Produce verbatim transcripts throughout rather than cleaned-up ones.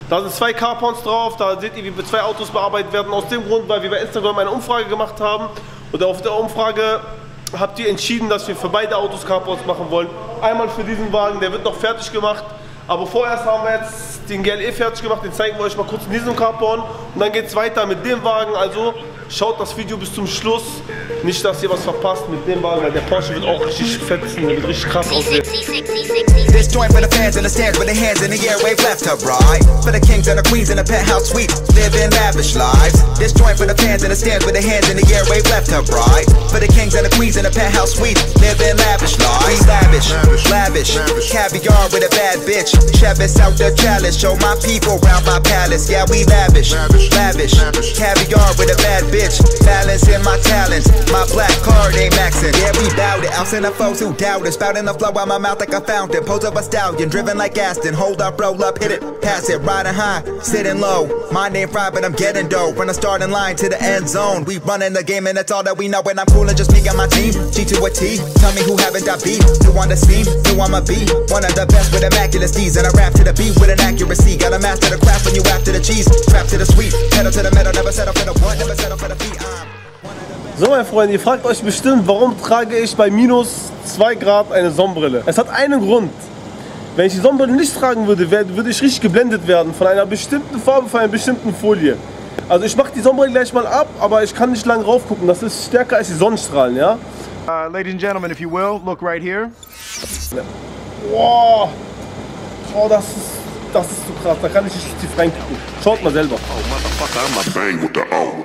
Da sind zwei Carporns drauf, da seht ihr, wie zwei Autos bearbeitet werden. Aus dem Grund, weil wir bei Instagram eine Umfrage gemacht haben. Und auf der Umfrage habt ihr entschieden, dass wir für beide Autos Carporns machen wollen. Einmal für diesen Wagen, der wird noch fertig gemacht. Aber vorerst haben wir jetzt den G L E fertig gemacht, den zeigen wir euch mal kurz in diesem Carporn. Und dann geht es weiter mit dem Wagen, also schaut das Video bis zum Schluss. Nicht, dass ihr was verpasst mit dem Wagen, weil der Porsche wird auch richtig fetzen, der wird richtig krass aussehen. This joint for the fans in the stands with their hands in the air, wave left to right. For the kings and the queens in the penthouse suite, living lavish lives. This joint for the fans in the stands with their hands in the air, wave left to right. For the kings and the queens in the penthouse suite, living lavish lives. Lavish, lavish, caviar with a bad bitch. Chevis out the chalice, show my people round my palace. Yeah, we lavish, lavish, caviar with a bad bitch. Balance in my talents, my black card ain't maxing. Yeah, we bout it, I'll send the foes who doubt it. Spouting the flow out my mouth like I found it. Pose of a stallion, driven like Aston. Hold up, roll up, hit it, pass it, riding high, sitting low. My name fried, but I'm getting dough. From the starting line to the end zone, we running the game and that's all that we know. And I'm coolin', just me and my team. G to a T, tell me who haven't got beat. Who on the steam, who I'ma be. One of the best with immaculate steeds. And I rap to the beat with an accuracy. Gotta master the craft when you after the cheese. Trap to the sweet, pedal to the metal, never settle for the one, never settle for the beat. I'm So, meine Freunde, ihr fragt euch bestimmt, warum trage ich bei minus zwei Grad eine Sonnenbrille? Es hat einen Grund. Wenn ich die Sonnenbrille nicht tragen würde, würde ich richtig geblendet werden von einer bestimmten Farbe, von einer bestimmten Folie. Also ich mache die Sonnenbrille gleich mal ab, aber ich kann nicht lange rauf gucken. Das ist stärker als die Sonnenstrahlen, ja? Uh, ladies and gentlemen, if you will, look right here. Ja. Wow. Oh, das ist, das ist so krass. Da kann ich nicht tief reingucken. Schaut mal selber. Oh, motherfucker, I'm a bang with the O.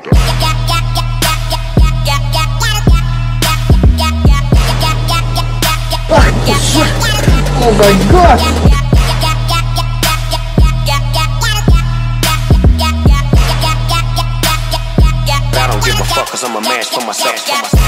Oh my God! I don't give a fuck cause I'm a man for myself.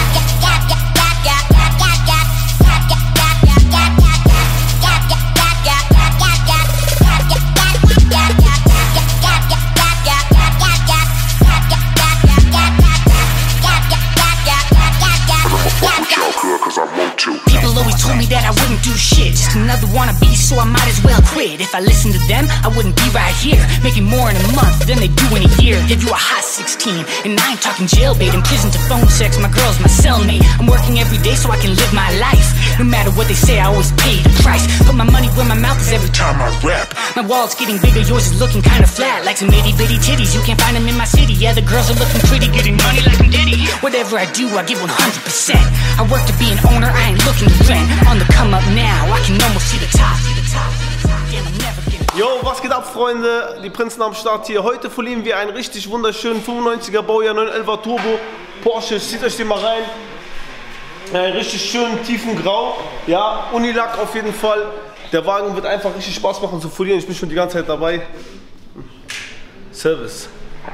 People always told me that I wouldn't do shit, just another wannabe, so I might as well quit. If I listened to them, I wouldn't be right here, making more in a month than they do in a year. Give you a hot sixteen, and I ain't talking jailbait, in prison to phone sex, my girl's my cellmate. I'm working every day so I can live my life. No matter what they say, I always pay the price. Put my money where my mouth is every time I rap. My wallet's getting bigger, yours is looking kinda flat, like some itty bitty titties, you can't find them in my city. Yeah, the girls are looking pretty, getting money like I'm Diddy. Whatever I do, I give one hundred percent. I work to be an owner, I ain't looking to rent. On the come up now, I can almost see the top. Damn, I'm never getting. Yo, was geht ab, Freunde? Die Prinzen am Start hier. Heute verlieren wir einen richtig wunderschönen fünfundneunziger Baujahr neun elfer Turbo Porsche. Zieht euch den mal rein. Einen richtig schönen tiefen Grau. Ja, Unilack auf jeden Fall. Der Wagen wird einfach richtig Spaß machen zu folieren. Ich bin schon die ganze Zeit dabei. Service.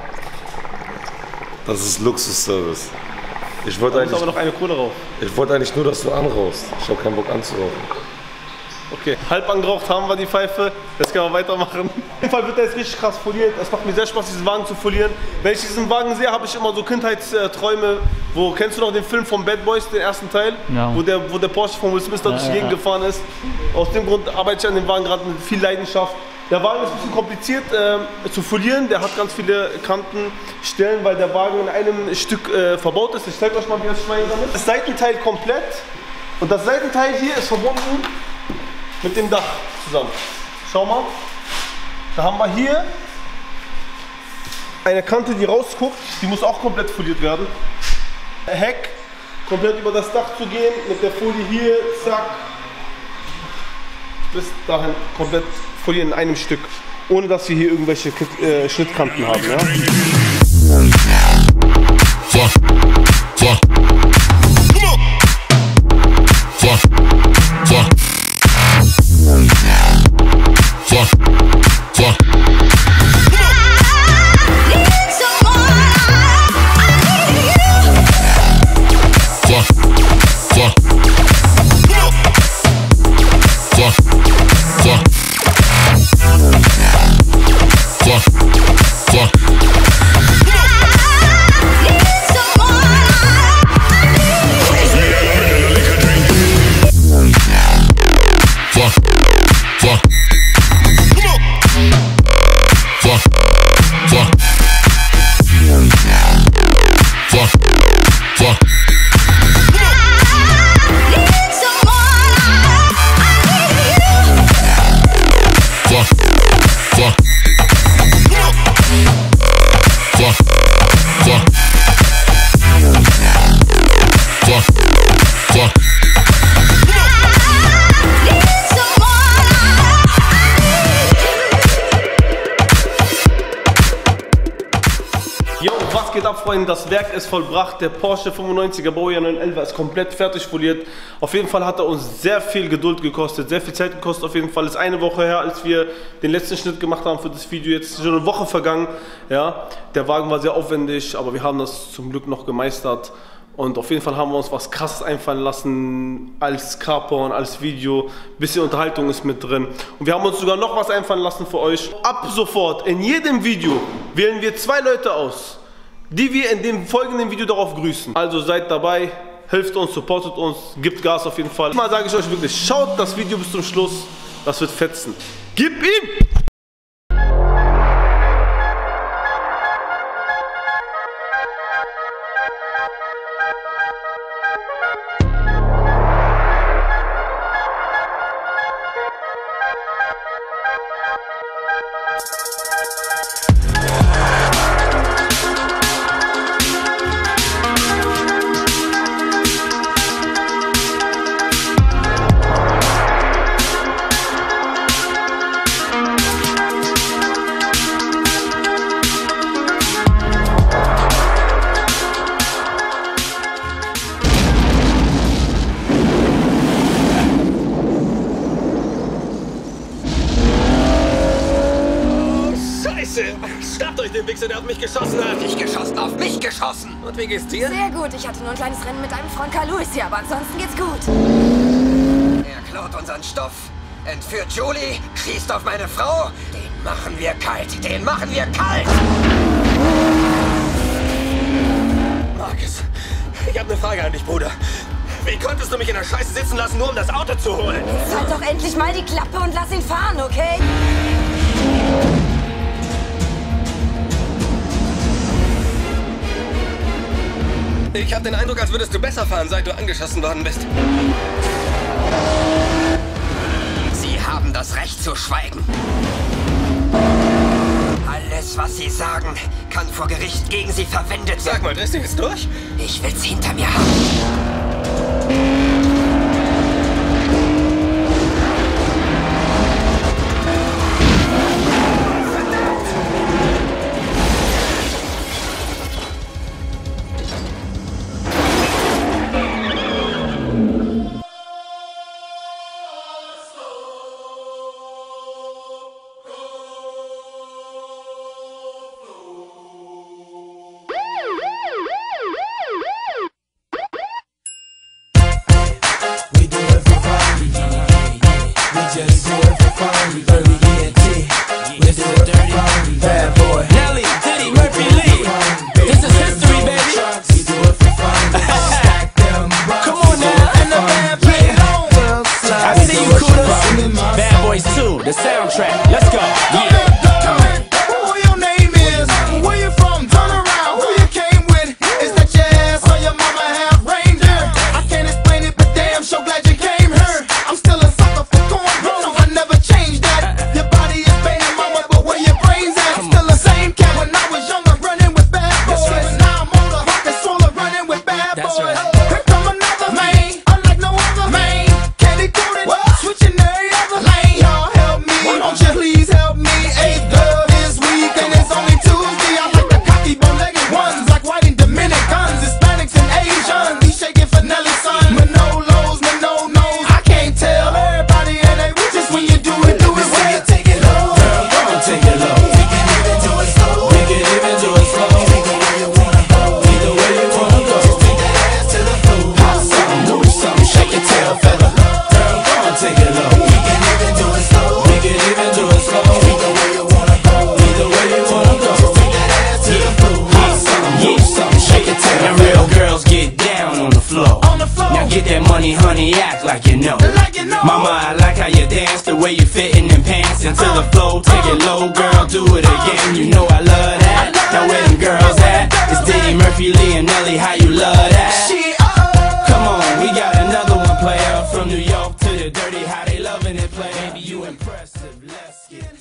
Das ist Luxusservice. Ich wollte eigentlich, aber noch eine Kohle drauf. Ich wollte eigentlich nur, dass du anrauchst. Ich habe keinen Bock anzurauchen. Okay, halb angeraucht haben wir die Pfeife. Jetzt können wir weitermachen. Auf jeden Fall wird er jetzt richtig krass foliert. Es macht mir sehr Spaß, diesen Wagen zu folieren. Wenn ich diesen Wagen sehe, habe ich immer so Kindheitsträume. Wo, kennst du noch den Film von Bad Boys, den ersten Teil? Ja. Wo der, wo der Porsche von Will Smith da durch die Gegend gefahren ist. Aus dem Grund arbeite ich an dem Wagen gerade mit viel Leidenschaft. Der Wagen ist ein bisschen kompliziert äh, zu folieren. Der hat ganz viele Kantenstellen, weil der Wagen in einem Stück äh, verbaut ist. Ich zeige euch mal, wie das Schwein damit. Das Seitenteil komplett und das Seitenteil hier ist verbunden mit dem Dach zusammen. Schau mal, da haben wir hier eine Kante, die rausguckt. Die muss auch komplett foliert werden. Heck, komplett über das Dach zu gehen, mit der Folie hier, zack, bis dahin komplett folieren in einem Stück, ohne dass wir hier irgendwelche äh, Schnittkanten haben. Ja? Fuck. Fuck. Fuck. Fuck. Fuck. Fuck. geht ab, Freunde? Das Werk ist vollbracht. Der Porsche fünfundneunziger Baujahr neun elf ist komplett fertig foliert. Auf jeden Fall hat er uns sehr viel Geduld gekostet, sehr viel Zeit gekostet. Auf jeden Fall ist eine Woche her, als wir den letzten Schnitt gemacht haben für das Video. Jetzt ist schon eine Woche vergangen. Ja, der Wagen war sehr aufwendig, aber wir haben das zum Glück noch gemeistert. Und auf jeden Fall haben wir uns was Krasses einfallen lassen als Carporn, als Video. Bisschen Unterhaltung ist mit drin. Und wir haben uns sogar noch was einfallen lassen für euch. Ab sofort, in jedem Video, wählen wir zwei Leute aus, die wir in dem folgenden Video darauf grüßen. Also seid dabei, hilft uns, supportet uns, gibt Gas auf jeden Fall. Mal sage ich euch wirklich, schaut das Video bis zum Schluss. Das wird fetzen. Gib ihm! Schnappt euch den Wichser, der auf mich geschossen hat! Ich geschossen, auf mich geschossen! Und wie geht's dir? Sehr gut, ich hatte nur ein kleines Rennen mit einem Freund Carl Lewis hier, aber ansonsten geht's gut. Er klaut unseren Stoff, entführt Julie, schießt auf meine Frau. Den machen wir kalt, den machen wir kalt! Marcus, ich habe eine Frage an dich, Bruder. Wie konntest du mich in der Scheiße sitzen lassen, nur um das Auto zu holen? Jetzt halt doch endlich mal die Klappe und lass ihn fahren, okay? Ich habe den Eindruck, als würdest du besser fahren, seit du angeschossen worden bist. Sie haben das Recht zu schweigen. Alles, was Sie sagen, kann vor Gericht gegen Sie verwendet werden. Sag mal, drehst du jetzt durch? Ich will's hinter mir haben. The soundtrack, let's go. Yeah. Who your name is? Where you from? Turn around. Who you came with? Is that your ass or your mama half reindeer? I can't explain it, but damn, so glad you came here. I'm still a sucker for corn, no, I never changed that. Your body is banging, mama, but where your brains at? Still the same cat when I was younger, running with bad boys. Now I'm older, rockin' stroller, running with bad boys. Here come another man, unlike no other man. Candy coated, switching every other lane. Y'all help me, won't you please help me? Eighth girl this week, and it's only Tuesday. I like the cocky, bow-legged ones, black, white, and Dominicans, Hispanics and Asians. He shaking for Nelly's son, Manolos, Mano-nos. I can't tell everybody, and they with just when you do it, do it when you take it low. Girl, go and take it low. We can even do it slow. We can even do it slow. Take it where you wanna go. Either way you wanna go. Just take that ass to the floor. Pop something, do something, shake your tail feather. Girl, go and take it low. We can even do it slow. We can even do it slow. Either way you wanna go. Either way you wanna go. Just take that ass to the floor. Pop something, do something, shake your tail. And real girls get down on the floor. On the floor. Now get that money, honey, act like you know. Like you know. Mama, I like how you dance, the way you fit in them pants into the flow. Take it low, girl, do it again. You know I love that. Now where them girls at? It's Diddy, Murphy, Lee, and Nelly. How you love that? She, uh, Come on, we got another one player from New York to the dirty. How they loving it, play? Baby, you impressive. Let's get